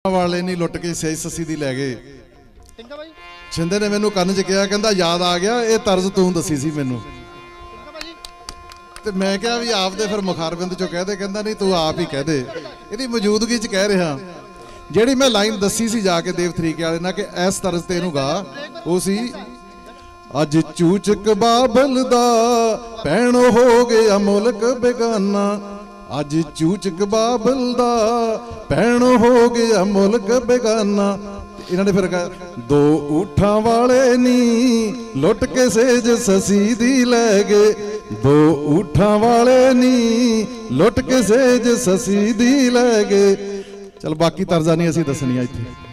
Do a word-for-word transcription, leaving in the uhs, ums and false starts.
वाले नहीं लुट के सही ससी दी लै गए। छिंदे ने मैनू कन्न च कहा, कहंदा याद आ गया ये तर्ज तू दसी सी मैनू। ते मैं क्या भी आप दे फिर मुखारबिंद चो कह दे, कहंदा नहीं तू आप ही कह दे, इहदी मौजूदगी च कह रहा। जिहड़ी मैं लाइन दसी सी जाके देव तरीके वाले ना कि इस तर्ज ते इहनू गा, वो सी अज चूचक बाबल दा भैणो हो गया मुल्क बेगाना। अज चूचक बाबल दा भैणो हो गया मुल्क बेगाना। इन्होंने फिर कहा दो ऊठां वाले नी लुट के सेज ससी दी लै गए। दो ऊठां वाले नी लुट के सेज ससी दी लै गए। चल बाकी तर्जा नहीं असीं दसनियां इत्थे।